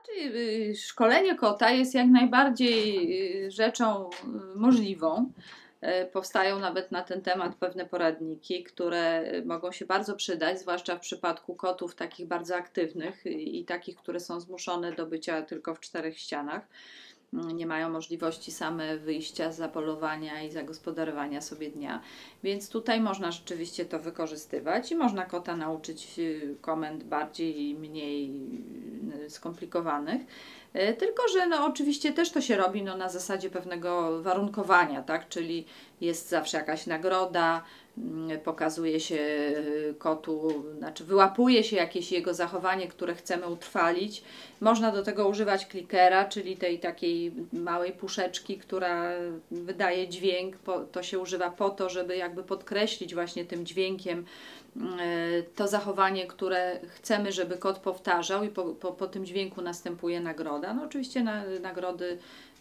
Szkolenie kota jest jak najbardziej rzeczą możliwą. Powstają nawet na ten temat pewne poradniki, które mogą się bardzo przydać, zwłaszcza w przypadku kotów takich bardzo aktywnych i takich, które są zmuszone do bycia tylko w czterech ścianach. Nie mają możliwości same wyjścia, zapolowania i zagospodarowania sobie dnia. Więc tutaj można rzeczywiście to wykorzystywać i można kota nauczyć komend bardziej i mniej skomplikowanych. Tylko że no, oczywiście też to się robi na zasadzie pewnego warunkowania, tak? Czyli jest zawsze jakaś nagroda, pokazuje się kotu, znaczy wyłapuje się jakieś jego zachowanie, które chcemy utrwalić. Można do tego używać klikera, czyli tej takiej małej puszeczki, która wydaje dźwięk. To się używa po to, żeby jakby podkreślić właśnie tym dźwiękiem to zachowanie, które chcemy, żeby kot powtarzał i po tym dźwięku następuje nagroda. No oczywiście nagrody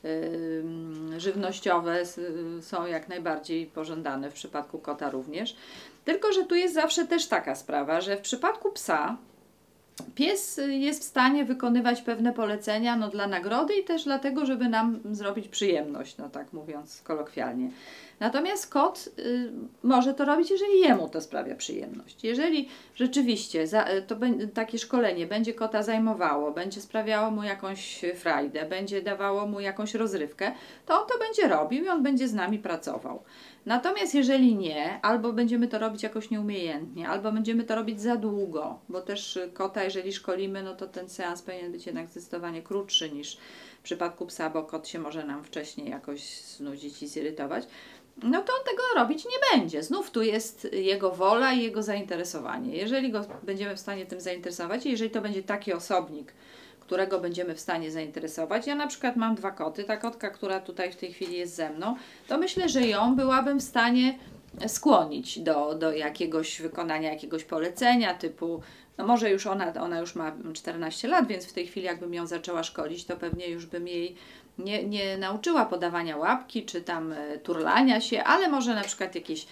żywnościowe są jak najbardziej pożądane, w przypadku kota również. Tylko że tu jest zawsze też taka sprawa, że w przypadku psa pies jest w stanie wykonywać pewne polecenia dla nagrody i też dlatego, żeby nam zrobić przyjemność, no tak mówiąc kolokwialnie. Natomiast kot może to robić, jeżeli jemu to sprawia przyjemność. Jeżeli rzeczywiście takie szkolenie będzie kota zajmowało, będzie sprawiało mu jakąś frajdę, będzie dawało mu jakąś rozrywkę, to on to będzie robił i on będzie z nami pracował. Natomiast jeżeli nie, albo będziemy to robić jakoś nieumiejętnie, albo będziemy to robić za długo, bo też kota, jeżeli szkolimy, no to ten seans powinien być jednak zdecydowanie krótszy niż w przypadku psa, bo kot się może nam wcześniej jakoś znudzić i zirytować, no to on tego robić nie będzie. Znów tu jest jego wola i jego zainteresowanie. Jeżeli go będziemy w stanie tym zainteresować i jeżeli to będzie taki osobnik, którego będziemy w stanie zainteresować. Ja na przykład mam 2 koty. Ta kotka, która tutaj w tej chwili jest ze mną, to myślę, że ją byłabym w stanie skłonić do jakiegoś wykonania jakiegoś polecenia typu, no może już ona już ma 14 lat, więc w tej chwili jakbym ją zaczęła szkolić, to pewnie już bym jej nie nauczyła podawania łapki, czy tam turlania się, ale może na przykład jakieś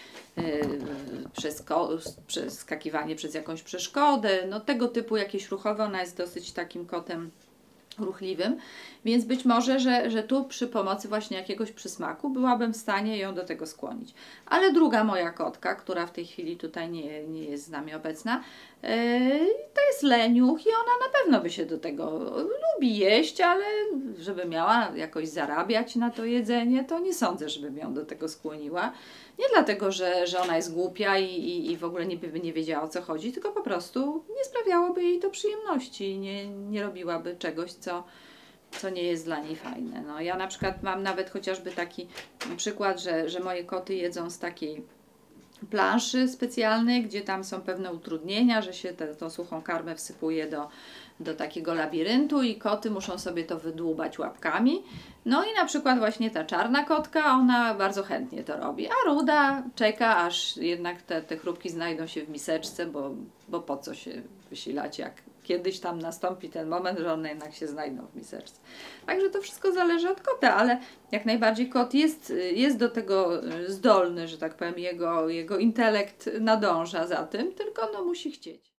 przeskakiwanie przez jakąś przeszkodę, no tego typu jakieś ruchowe. Ona jest dosyć takim kotem ruchliwym, więc być może, że tu przy pomocy właśnie jakiegoś przysmaku byłabym w stanie ją do tego skłonić. Ale druga moja kotka, która w tej chwili tutaj nie jest z nami obecna, to jest leniuch i ona na pewno by się do tego lubi jeść, ale żeby miała jakoś zarabiać na to jedzenie, to nie sądzę, żebym ją do tego skłoniła. Nie dlatego, że ona jest głupia i w ogóle nie wiedziała, o co chodzi, tylko po prostu nie sprawiałoby jej to przyjemności, nie robiłaby czegoś, co nie jest dla niej fajne. No, ja na przykład mam nawet chociażby taki przykład, że moje koty jedzą z takiej planszy specjalnej, gdzie tam są pewne utrudnienia, że się tą suchą karmę wsypuje do takiego labiryntu i koty muszą sobie to wydłubać łapkami. No i na przykład właśnie ta czarna kotka, ona bardzo chętnie to robi, a ruda czeka, aż jednak te chrupki znajdą się w miseczce, bo po co się wysilać, jak kiedyś tam nastąpi ten moment, że one jednak się znajdą w miseczce. Także to wszystko zależy od kota, ale jak najbardziej kot jest do tego zdolny, że tak powiem, jego intelekt nadąża za tym, tylko no musi chcieć.